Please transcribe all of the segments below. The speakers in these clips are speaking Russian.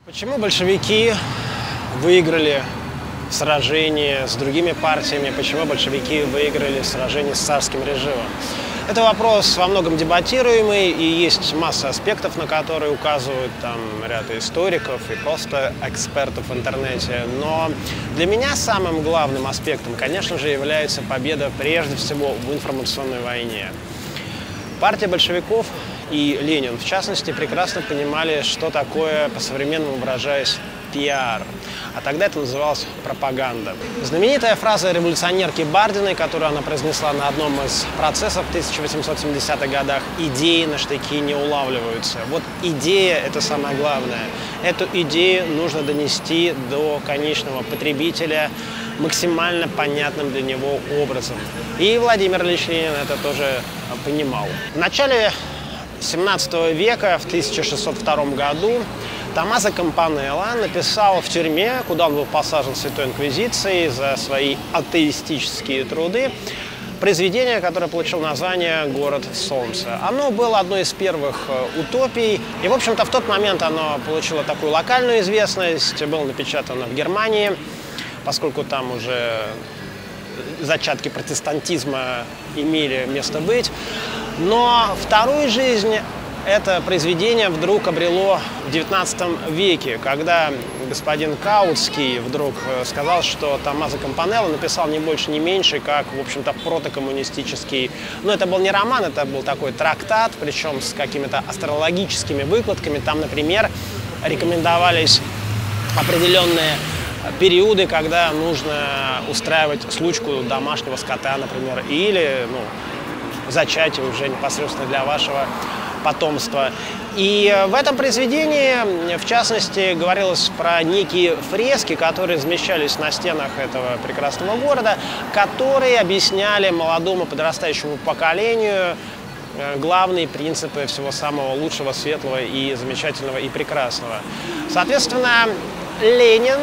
Почему большевики выиграли сражение с другими партиями? Почему большевики выиграли сражение с царским режимом? Это вопрос во многом дебатируемый, и есть масса аспектов, на которые указывают там ряд историков и просто экспертов в интернете. Но для меня самым главным аспектом, конечно же, является победа прежде всего в информационной войне. Партия большевиков и Ленин, в частности, прекрасно понимали, что такое, по-современному выражаясь, пиар. А тогда это называлось пропаганда. Знаменитая фраза революционерки Бардиной, которую она произнесла на одном из процессов в 1870-х годах: «Идеи на штыки не улавливаются». Вот идея – это самое главное. Эту идею нужно донести до конечного потребителя максимально понятным для него образом. И Владимир Ильич Ленин это тоже понимал. В начале 17 века, в 1602 году, Томмазо Кампанелла написал в тюрьме, куда он был посажен Святой Инквизицией за свои атеистические труды, произведение, которое получило название «Город солнца». Оно было одной из первых утопий, и, в общем-то, в тот момент оно получило такую локальную известность, было напечатано в Германии, поскольку там уже зачатки протестантизма имели место быть. Но вторую жизнь это произведение вдруг обрело в XIX веке, когда господин Каутский вдруг сказал, что Томмазо Кампанелла написал не больше, не меньше, как, в общем-то, протокоммунистический. Но это был не роман, это был такой трактат, причем с какими-то астрологическими выкладками. Там, например, рекомендовались определенные периоды, когда нужно устраивать случку домашнего скота, например, или зачатие уже непосредственно для вашего потомства. И в этом произведении, в частности, говорилось про некие фрески, которые размещались на стенах этого прекрасного города, которые объясняли молодому подрастающему поколению главные принципы всего самого лучшего, светлого и замечательного и прекрасного. Соответственно, Ленин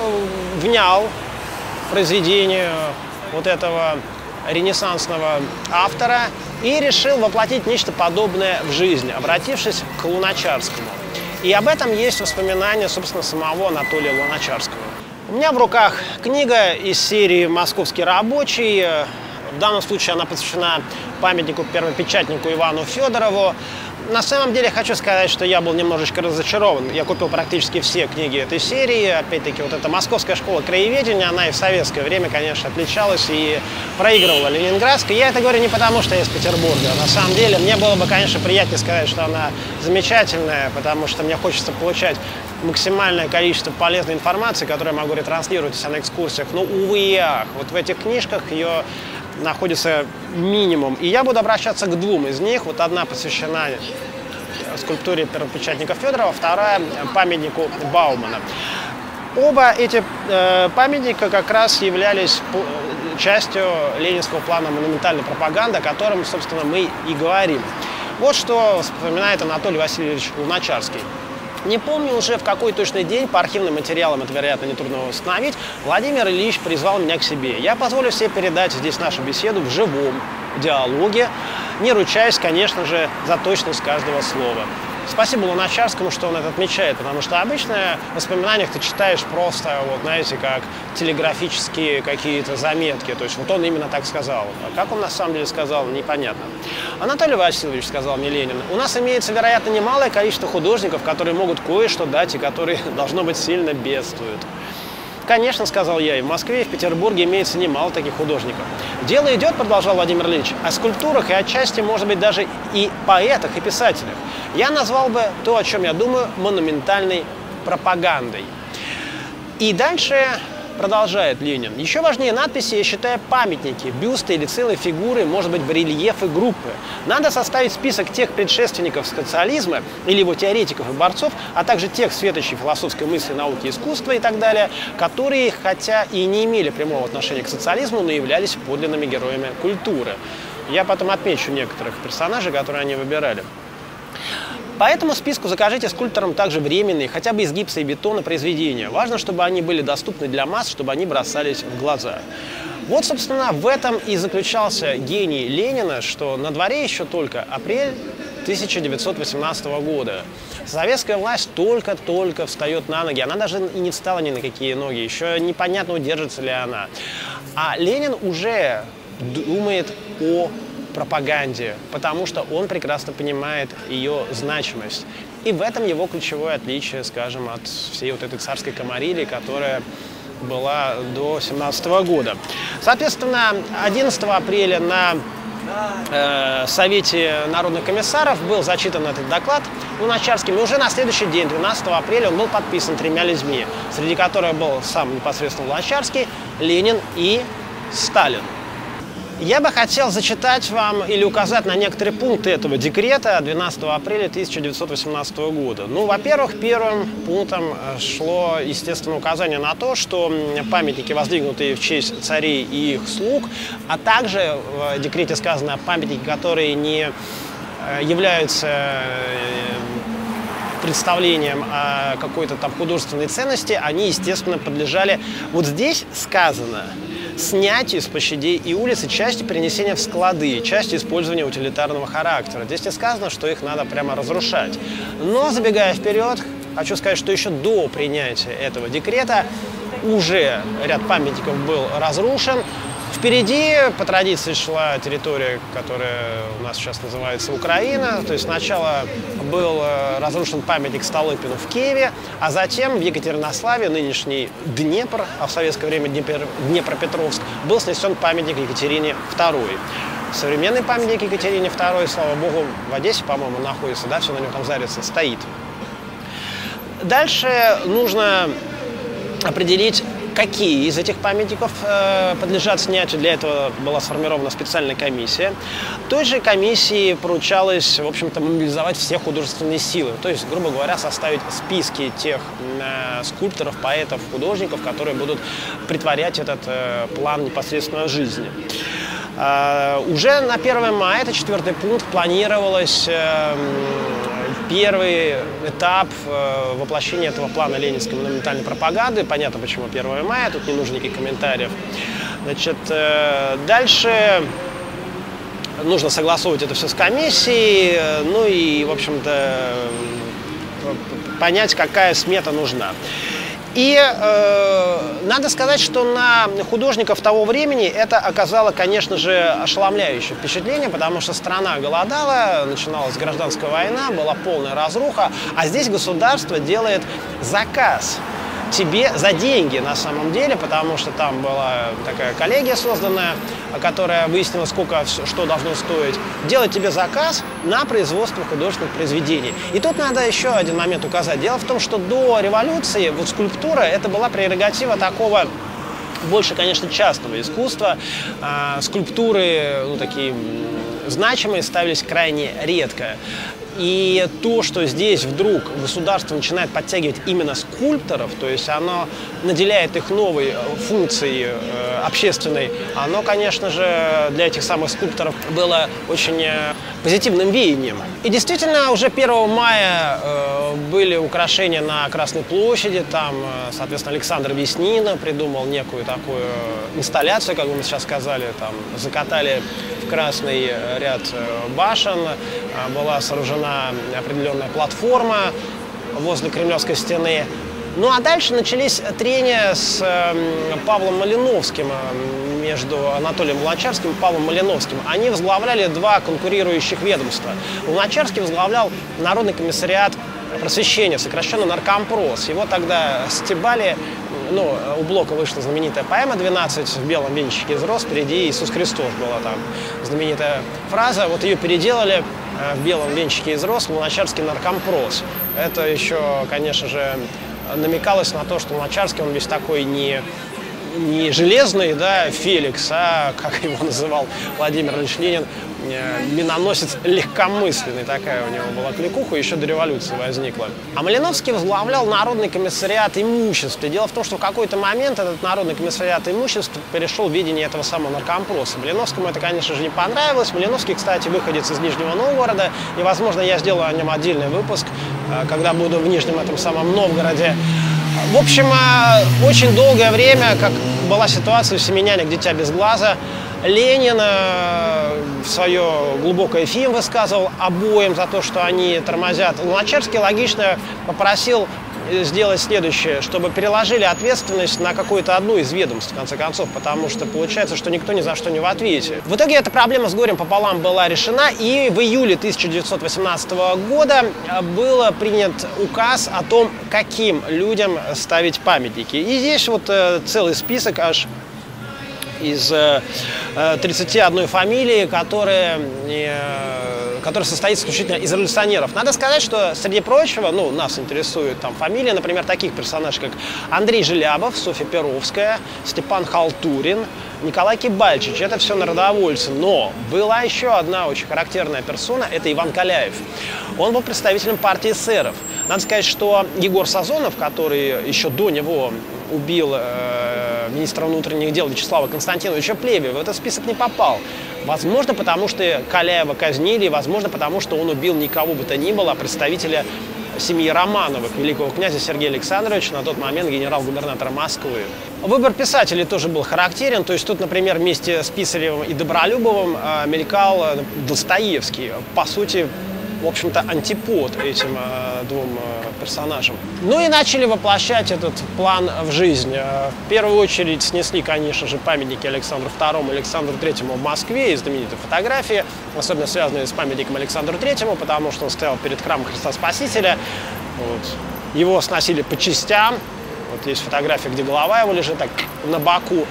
внял произведению вот этого ренессансного автора и решил воплотить нечто подобное в жизнь, обратившись к Луначарскому. И об этом есть воспоминания, собственно, самого Анатолия Луначарского. У меня в руках книга из серии «Московский рабочий». В данном случае она посвящена памятнику первопечатнику Ивану Федорову. На самом деле хочу сказать, что я был немножечко разочарован. Я купил практически все книги этой серии. Опять-таки, вот эта Московская школа краеведения, она и в советское время, конечно, отличалась и проигрывала Ленинградской. Я это говорю не потому, что я из Петербурга. На самом деле, мне было бы, конечно, приятнее сказать, что она замечательная, потому что мне хочется получать максимальное количество полезной информации, которую я могу ретранслировать на экскурсиях. Но, увы и ах, вот в этих книжках ее находится минимум. И я буду обращаться к двум из них. Вот одна посвящена скульптуре первопечатника Федорова, вторая памятнику Баумана. Оба эти памятника как раз являлись частью ленинского плана монументальной пропаганды, о котором, собственно, мы и говорим. Вот что вспоминает Анатолий Васильевич Луначарский. Не помню уже, в какой точный день, по архивным материалам это, вероятно, нетрудно установить, Владимир Ильич призвал меня к себе. Я позволю себе передать здесь нашу беседу в живом диалоге, не ручаясь, конечно же, за точность каждого слова. Спасибо Луначарскому, что он это отмечает, потому что обычно в воспоминаниях ты читаешь просто, вот знаете, как телеграфические какие-то заметки. То есть вот он именно так сказал. А как он на самом деле сказал, непонятно. Анатолий Васильевич, сказал мне Ленин, у нас имеется, вероятно, немалое количество художников, которые могут кое-что дать и которые, должно быть, сильно бедствуют. Конечно, сказал я, и в Москве, и в Петербурге имеется немало таких художников. Дело идет, продолжал Владимир Ильич, о скульптурах и отчасти, может быть, даже и поэтах, и писателях. Я назвал бы то, о чем я думаю, монументальной пропагандой. И дальше продолжает Ленин. Еще важнее надписи, я считаю, памятники, бюсты или целые фигуры, может быть, барельефы группы. Надо составить список тех предшественников социализма или его теоретиков и борцов, а также тех светочей философской мысли, науки, искусства и так далее, которые, хотя и не имели прямого отношения к социализму, но являлись подлинными героями культуры. Я потом отмечу некоторых персонажей, которые они выбирали. По этому списку закажите скульпторам также временные, хотя бы из гипса и бетона произведения. Важно, чтобы они были доступны для масс, чтобы они бросались в глаза. Вот, собственно, в этом и заключался гений Ленина, что на дворе еще только апрель 1918 года. Советская власть только-только встает на ноги. Она даже и не встала ни на какие ноги. Еще непонятно, удержится ли она. А Ленин уже думает о пропаганде, потому что он прекрасно понимает ее значимость. И в этом его ключевое отличие, скажем, от всей вот этой царской камарилии, которая была до 1917 года. Соответственно, 11 апреля на Совете народных комиссаров был зачитан этот доклад Луначарским, и уже на следующий день, 12 апреля, он был подписан 3 людьми, среди которых был сам непосредственно Луначарский, Ленин и Сталин. Я бы хотел зачитать вам или указать на некоторые пункты этого декрета 12 апреля 1918 года. Ну, во-первых, первым пунктом шло, естественно, указание на то, что памятники, воздвигнутые в честь царей и их слуг, а также в декрете сказано памятники, которые не являются представлением о какой-то там художественной ценности, они, естественно, подлежали, вот здесь сказано, снятию с площадей и улиц, части перенесения в склады, части использования утилитарного характера. Здесь не сказано, что их надо прямо разрушать. Но, забегая вперед, хочу сказать, что еще до принятия этого декрета уже ряд памятников был разрушен. Впереди, по традиции, шла территория, которая у нас сейчас называется Украина. То есть сначала был разрушен памятник Столыпину в Киеве, а затем в Екатеринославе, нынешний Днепр, а в советское время Днепропетровск, был снесен памятник Екатерине II. Современный памятник Екатерине II, слава богу, в Одессе, по-моему, находится, да, все на нем там зарится, стоит. Дальше нужно определить, какие из этих памятников подлежат снятию. Для этого была сформирована специальная комиссия. Той же комиссии поручалось, в общем-то, мобилизовать все художественные силы. То есть, грубо говоря, составить списки тех скульпторов, поэтов, художников, которые будут претворять этот план непосредственно в жизнь. Уже на 1 мая, это 4-й пункт, планировалось первый этап воплощения этого плана ленинской монументальной пропаганды. Понятно, почему 1 мая, тут не нужно никаких комментариев. Значит, дальше нужно согласовывать это все с комиссией, ну и, в общем-то, понять, какая смета нужна. И надо сказать, что на художников того времени это оказало, конечно же, ошеломляющее впечатление, потому что страна голодала, начиналась гражданская война, была полная разруха, а здесь государство делает заказ тебе за деньги на самом деле, потому что там была такая коллегия созданная, которая выяснила, сколько что должно стоить, делать тебе заказ на производство художественных произведений. И тут надо еще один момент указать. Дело в том, что до революции вот скульптура это была прерогатива такого больше, конечно, частного искусства. Скульптуры, ну, такие значимые, ставились крайне редко. И то, что здесь вдруг государство начинает подтягивать именно скульпторов, то есть оно наделяет их новой функцией общественной, оно, конечно же, для этих самых скульпторов было очень позитивным веянием. И действительно, уже 1 мая были украшения на Красной площади, там, соответственно, Александр Веснина придумал некую такую инсталляцию, как бы мы сейчас сказали, там, закатали в красный ряд башен, была сооружена определенная платформа возле Кремлевской стены. Ну а дальше начались трения с Павлом Малиновским, между Анатолием Луначарским и Павлом Малиновским. Они возглавляли два конкурирующих ведомства. Луначарский возглавлял Народный комиссариат просвещения, сокращенно Наркомпрос. Его тогда стебали. Ну, у Блока вышла знаменитая поэма «12» в белом венчике из роз, впереди Иисус Христос была там знаменитая фраза. Вот ее переделали в белом венчике из роз Луначарский Наркомпрос. Это еще, конечно же, намекалось на то, что Луначарский, он весь такой не железный, да, Феликс, а, как его называл Владимир Ильич Ленин, миноносец легкомысленный, такая у него была кликуха, еще до революции возникла. А Малиновский возглавлял Народный комиссариат имущества. Дело в том, что в какой-то момент этот Народный комиссариат имущества перешел в видение этого самого Наркомпроса. Малиновскому это, конечно же, не понравилось. Малиновский, кстати, выходец из Нижнего Новгорода, и, возможно, я сделаю о нем отдельный выпуск, когда буду в Нижнем этом самом Новгороде. В общем, очень долгое время, как была ситуация у Семеняник, дитя без глаза, Ленин свое глубокое фи высказывал обоим за то, что они тормозят. Луначарский логично попросил сделать следующее, чтобы переложили ответственность на какую-то одну из ведомств, в конце концов, потому что получается, что никто ни за что не в ответе. В итоге эта проблема с горем пополам была решена, и в июле 1918 года был принят указ о том, каким людям ставить памятники. И здесь вот целый список аж из 31 фамилии, которая состоит исключительно из революционеров. Надо сказать, что, среди прочего, нас интересуют там фамилии, например, таких персонажей, как Андрей Желябов, Софья Перовская, Степан Халтурин, Николай Кибальчич. Это все народовольцы. Но была еще одна очень характерная персона, это Иван Каляев. Он был представителем партии эсеров. Надо сказать, что Егор Сазонов, который еще до него убил министра внутренних дел Вячеслава Константиновича Плеве, в этот список не попал. Возможно, потому что Каляева казнили, возможно, потому что он убил никого бы то ни было, а представителя семьи Романовых, великого князя Сергея Александровича, на тот момент генерал-губернатора Москвы. Выбор писателей тоже был характерен. То есть тут, например, вместе с Писаревым и Добролюбовым мелькал Достоевский. По сути, в общем-то, антипод этим двум персонажам. Ну и начали воплощать этот план в жизнь. В первую очередь снесли, конечно же, памятники Александру II и Александру III в Москве, и знаменитые фотографии, особенно связанные с памятником Александру III, потому что он стоял перед храмом Христа Спасителя. Вот. Его сносили по частям. Вот есть фотография, где голова его лежит так на боку.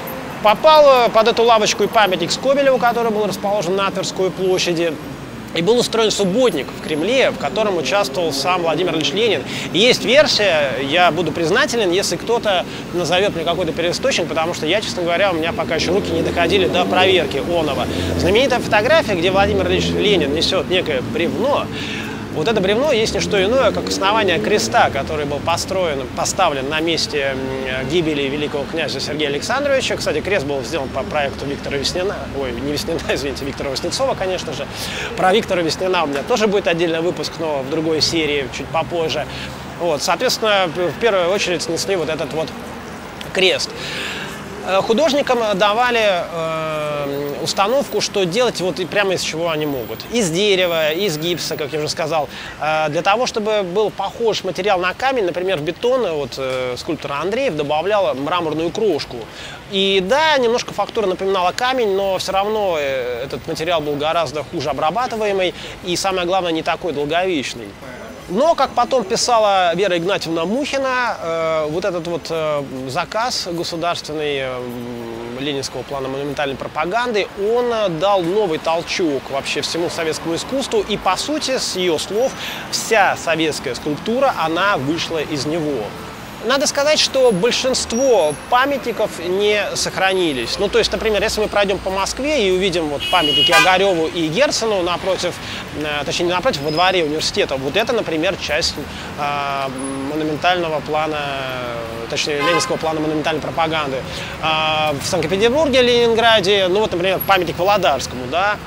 Попал под эту лавочку и памятник Скобелеву, который был расположен на Тверской площади. И был устроен субботник в Кремле, в котором участвовал сам Владимир Ильич Ленин. И есть версия, я буду признателен, если кто-то назовет мне какой-то первоисточник, потому что я, честно говоря, у меня пока еще руки не доходили до проверки оного. Знаменитая фотография, где Владимир Ильич Ленин несет некое бревно. Вот это бревно есть не что иное, как основание креста, который был поставлен на месте гибели великого князя Сергея Александровича. Кстати, крест был сделан по проекту Виктора Веснина, не Веснина, извините, Виктора Васнецова, конечно же. Про Виктора Веснина у меня тоже будет отдельный выпуск, но в другой серии, чуть попозже. Вот, соответственно, в первую очередь снесли вот этот вот крест. Художникам давали установку, что делать вот прямо из чего они могут. Из дерева, из гипса, как я уже сказал. Для того, чтобы был похож материал на камень, например, в бетон, вот скульптор Андреев добавлял мраморную крошку. И да, немножко фактура напоминала камень, но все равно этот материал был гораздо хуже обрабатываемый и, самое главное, не такой долговечный. Но, как потом писала Вера Игнатьевна Мухина, вот этот вот заказ государственный ленинского плана монументальной пропаганды, он дал новый толчок вообще всему советскому искусству. И, по сути, с ее слов, вся советская скульптура, она вышла из него. Надо сказать, что большинство памятников не сохранились. Ну, то есть, например, если мы пройдем по Москве и увидим вот памятники Огареву и Герцену напротив, точнее, не напротив, во дворе университета, вот это, например, часть монументального плана, точнее, ленинского плана монументальной пропаганды. В Санкт-Петербурге, Ленинграде, ну, вот, например, памятник Володарскому, да,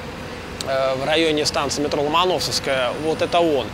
в районе станции метро Ломоносовская, вот это он.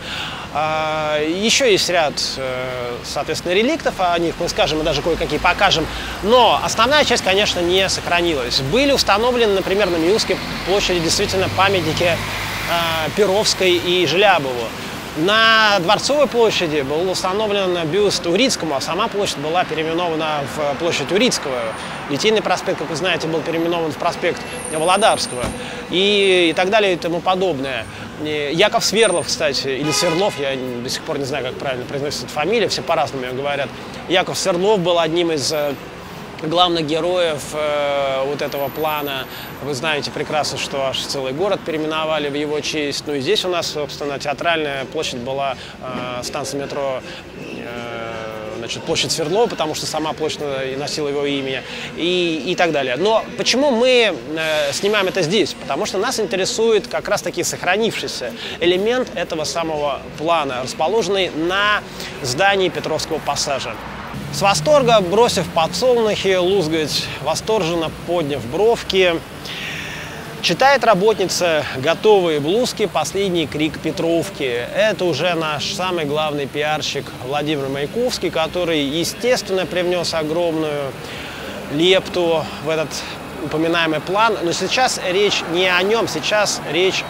Еще есть ряд, соответственно, реликтов, о них мы скажем и даже кое-какие покажем, но основная часть, конечно, не сохранилась. Были установлены, например, на Миусской площади действительно памятники Перовской и Желябову. На Дворцовой площади был установлен бюст Урицкому, а сама площадь была переименована в площадь Урицкого. Литейный проспект, как вы знаете, был переименован в проспект Володарского и так далее и тому подобное. Яков Сверлов, кстати, или Сверлов, я до сих пор не знаю, как правильно произносится эта фамилия, все по-разному ее говорят. Яков Сверлов был одним из главных героев вот этого плана. Вы знаете прекрасно, что аж целый город переименовали в его честь. Ну и здесь у нас, собственно, театральная площадь была станция метро, значит, площадь Свердлова, потому что сама площадь носила его имя и так далее. Но почему мы снимаем это здесь? Потому что нас интересует как раз-таки сохранившийся элемент этого самого плана, расположенный на здании Петровского пассажа. С восторга, бросив подсолнухи, лузгать, восторженно подняв бровки, читает работница готовые блузки «Последний крик Петровки». Это уже наш самый главный пиарщик Владимир Маяковский, который, естественно, привнес огромную лепту в этот упоминаемый план, но сейчас речь не о нем, сейчас речь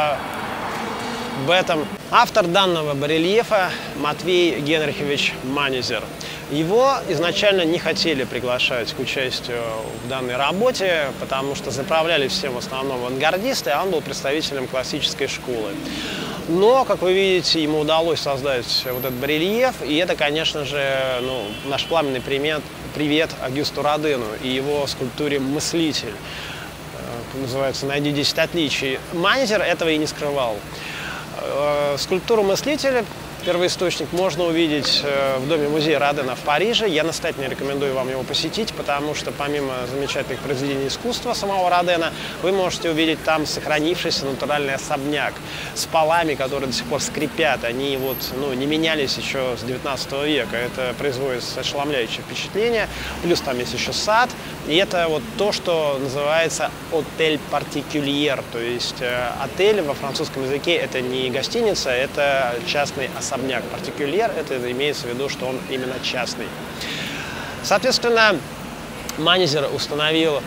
об этом. Автор данного барельефа Матвей Генрихович Манезер. Его изначально не хотели приглашать к участию в данной работе, потому что заправляли всем в основном авангардисты, а он был представителем классической школы. Но, как вы видите, ему удалось создать вот этот барельеф, и это, конечно же, наш пламенный привет Огюсту Родену и его скульптуре «Мыслитель». Называется «Найди 10 отличий». Манезер этого и не скрывал. Скульптуру «Мыслителя», первоисточник, можно увидеть в Доме-музея Родена в Париже. Я настоятельно рекомендую вам его посетить, потому что помимо замечательных произведений искусства самого Родена, вы можете увидеть там сохранившийся натуральный особняк с полами, которые до сих пор скрипят. Они не менялись еще с 19 века. Это производит ошеломляющее впечатление. Плюс там есть еще сад. И это вот то, что называется «отель партикюльер». То есть отель во французском языке это не гостиница, это частный особняк. Партикюльер — это имеется в виду, что он именно частный. Соответственно, Манезер установил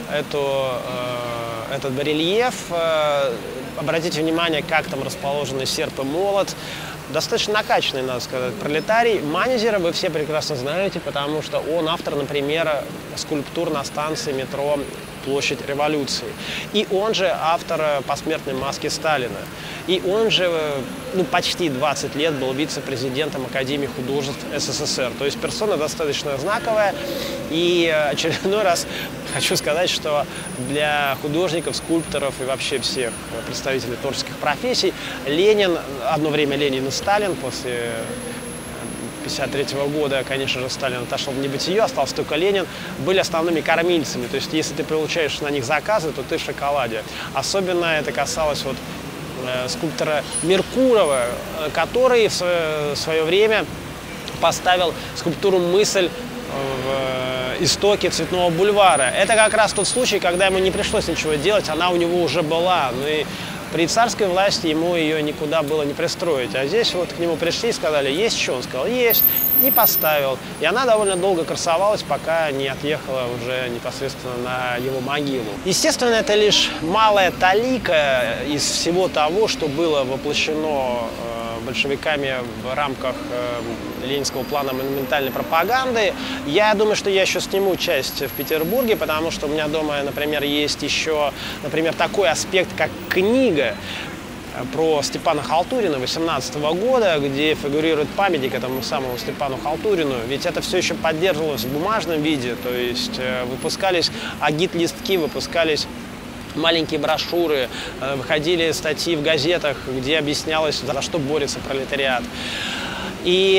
этот барельеф. Обратите внимание, как там расположены серп и молот. Достаточно накачанный, надо сказать, пролетарий. Манезера вы все прекрасно знаете, потому что он автор, например, скульптур на станции метро Площадь Революции. И он же автор посмертной маски Сталина. И он же почти 20 лет был вице-президентом Академии художеств СССР. То есть персона достаточно знаковая. И очередной раз хочу сказать, что для художников, скульпторов и вообще всех представителей творческих профессий Ленин, одно время Ленин и Сталин, после 1953 года, конечно же, Сталин отошел в небытие, остался только Ленин, были основными кормильцами. То есть, если ты получаешь на них заказы, то ты в шоколаде. Особенно это касалось скульптора Меркурова, который в свое время поставил скульптуру «Мысль» в истоке Цветного бульвара. Это как раз тот случай, когда ему не пришлось ничего делать, она у него уже была. И при царской власти ему ее никуда было не пристроить. А здесь к нему пришли и сказали, есть что? Он сказал, есть. И поставил. И она довольно долго красовалась, пока не отъехала уже непосредственно на его могилу. Естественно, это лишь малая талика из всего того, что было воплощено большевиками в рамках ленинского плана монументальной пропаганды. Я думаю, что я еще сниму часть в Петербурге, потому что у меня дома, например, есть еще, такой аспект, как книга про Степана Халтурина 18 года, где фигурирует памятник этому самому Степану Халтурину. Ведь это все еще поддерживалось в бумажном виде, то есть выпускались агит-листки, выпускались маленькие брошюры, выходили статьи в газетах, где объяснялось, за что борется пролетариат. И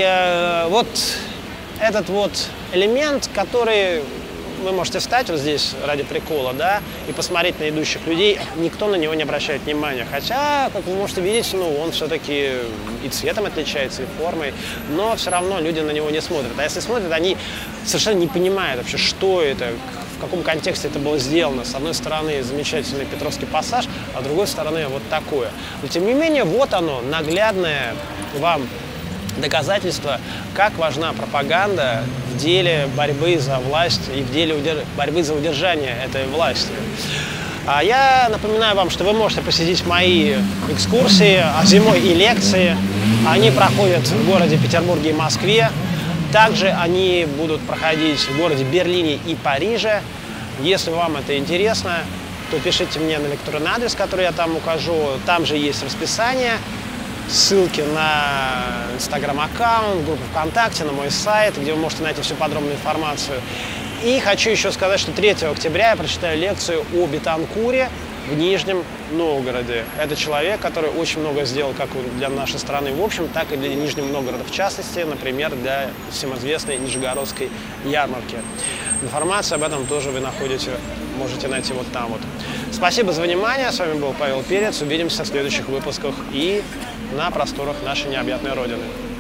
этот элемент, который вы можете встать здесь ради прикола, и посмотреть на идущих людей, никто на него не обращает внимания. Хотя, как вы можете видеть, он все-таки и цветом отличается, и формой, но все равно люди на него не смотрят. А если смотрят, они совершенно не понимают вообще, что это, в каком контексте это было сделано. С одной стороны, замечательный Петровский пассаж, а с другой стороны, вот такое. Но, тем не менее, вот оно, наглядное вам доказательство, как важна пропаганда в деле борьбы за власть и в деле борьбы за удержание этой власти. А я напоминаю вам, что вы можете посетить мои экскурсии, а зимой и лекции. Они проходят в городе Петербурге и Москве. Также они будут проходить в городе Берлине и Париже. Если вам это интересно, то пишите мне на электронный адрес, который я там укажу. Там же есть расписание, ссылки на инстаграм-аккаунт, группу ВКонтакте, на мой сайт, где вы можете найти всю подробную информацию. И хочу еще сказать, что 3 октября я прочитаю лекцию о Бетанкуре в Нижнем Новгороде. Это человек, который очень много сделал как для нашей страны в общем, так и для Нижнего Новгорода в частности, например, для всем известной Нижегородской ярмарки. Информацию об этом тоже вы можете найти вот там вот. Спасибо за внимание. С вами был Павел Перец. Увидимся в следующих выпусках и на просторах нашей необъятной Родины.